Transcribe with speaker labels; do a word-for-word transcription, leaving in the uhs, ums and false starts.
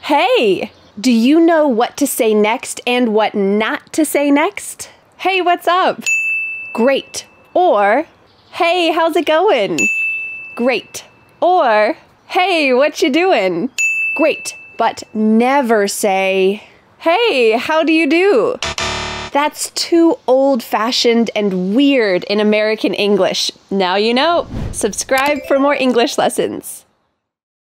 Speaker 1: Hey! Do you know what to say next and what not to say next? Hey, what's up? Great. Or, hey, how's it going? Great. Or, hey, what you doing? Great. But never say, hey, how do you do? That's too old-fashioned and weird in American English. Now you know. Subscribe for more English lessons.